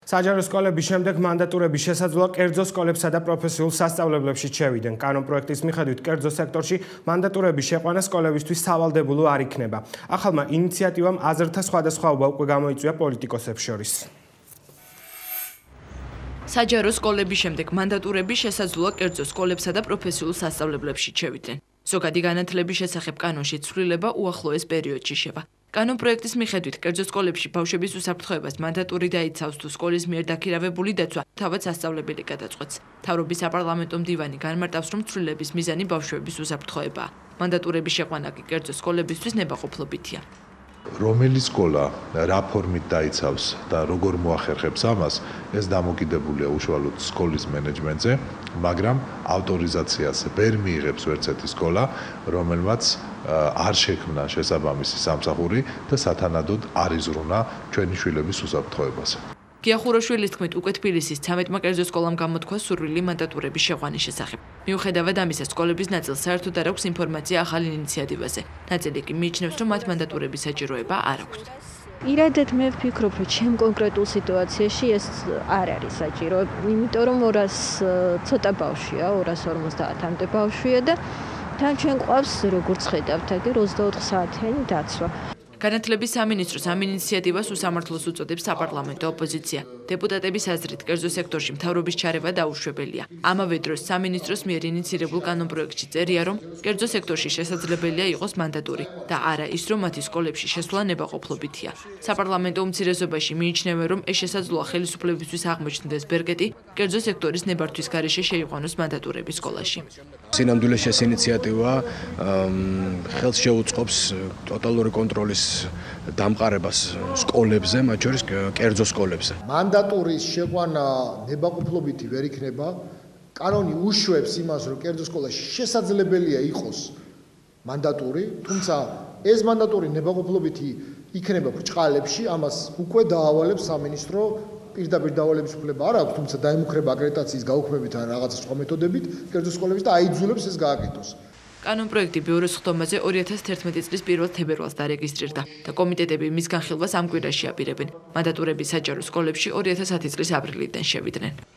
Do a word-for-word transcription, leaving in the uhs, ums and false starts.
საჯარო სკოლების შემდეგ მანდატურების შესაძლოა კერძო სკოლებსა და პროფესიულ სასწავლებლებში შევიდნენ. კანონპროექტის მიხედვით კერძო სექტორში მანდატურების შეყვანა სკოლებისთვის სავალდებულო არ იქნება. ახალმა ინიციატივამ აზრთა სხვადასხვაობა უკვე გამოიწვია პოლიტიკოსებს შორის. საჯარო სკოლების შემდეგ მანდატურების შესაძლოა კერძო სკოლებსა და პროფესიულ სასწავლებლებში შევიდნენ. ზოგადი განათლების შესახებ კანონში ცვლილება უახლოეს პერიოდში შევა. კანონპროექტის მიხედვით კერძო სკოლებში ბავშვების უსაფრთხოებას მანდატური დაიცავს თუ სკოლის მიერ დაქირავებული დაცვა თავად სასწავლებელი გადაწყვეტს. მთავრობის საპარლამენტო მდივანი განმარტავს, რომ ცვლილების მიზანი ბავშვების უსაფრთხოებაა. მანდატურების შეყვანა კი კერძო სკოლებისთვის ნებაყოფლობითია. რომელი სკოლა რა ფორმით დაიცავს და როგორ მოახერხებს ამას, ეს დამოკიდებულია უშუალოდ სკოლის მენეჯმენტზე, მაგრამ ავტორიზაციას ვერ მიიღებს ვერცერთი სკოლა, რომელმაც არ შექმნა შესაბამისი სამსახური და სათანადოდ არ იზრუნა ჩვენი შვილების უსაფრთხოებას. გია ხუროშვილის თქმით, უკვე თბილისის ცამეტმა კერძო სკოლამ გამოთქვა სურვილი მანდატურების შეყვანის შესახებ. მიუხედავად ამისა, სკოლების ნაწილს საერთოდ არ აქვს ინფორმაცია ახალ ინიციატივაზე. ნაწილი კი მიიჩნევს, რომ მათ მანდატურების საჭიროება არ აქვთ. Ირადად მე ვფიქრობ, რომ ჩემ კონკრეტულ სიტუაციაში ეს არ არის საჭირო, იმიტომ რომ ორას ცოტა ბავშვია, ორას ორმოცდაათამდე ბავშვია და თან ჩვენ ყავს, როგორც ხედავთ, აგერ ოცდაოთხ საათიანი დაცვა. განათლების სამინისტროს ამ ინიციატივას უსამართლოს უწოდებს საპარლამენტო ოპოზიცია. დეპუტატების აზრით, კერძო სექტორში მთავრობის ჩარევა დაუშვებელია. ამავე დროს სამინისტროს მიერ ინიცირებულ კანონპროექტში წერია, რომ კერძო სექტორში შესაძლებელია იყოს მანდატური და არა ის, რომ მათი სკოლებში შესვლა ნებაყოფლობითია. საპარლამენტო უმცირესობაში მიიჩნევენ, რომ ეს შესაძლოა ხელისუფლებისთვის აღმოჩნდეს ბერკეტი კერძო სექტორის ნებართვის გარეშე შეიყვანოს მანდატურები სკოლაში. სინამდვილეს ეს ინიციატივა ხელს შეუწყობს ტოტალური კონტროლის დამყარებას სკოლებზე, მათ შორის კერძო სკოლებზე. მანდატურის შეყვანა ნებაყოფლობითი ვერ იქნება. კანონი უშვებს იმას, რომ კერძო სკოლაში შესაძლებელია იყოს მანდატური, თუმცა ეს მანდატური ნებაყოფლობითი იქნება ბრჭყალებში, ამას უკვე დაავალებს სამინისტრო. პირდაპირ დავალების უფლება არ აქვს, თუმცა დაემუქრება აკრედიტაციის გაუქმებით ან რაღაცა სხვა მეთოდებით კერძო სკოლების და აიძულებს ეს გააკეთოს. კანონპროექტი ბიუროს ხდომაზე ორი ათას თერთმეტი წლის პირველ თებერვალს დარეგისტრირდა და კომიტეტები მის განხილვას ამ კვირაში აპირებენ. მანდატურები საჯარო სკოლებში ორი ათას ათი წლის აპრილიდან შევიდნენ.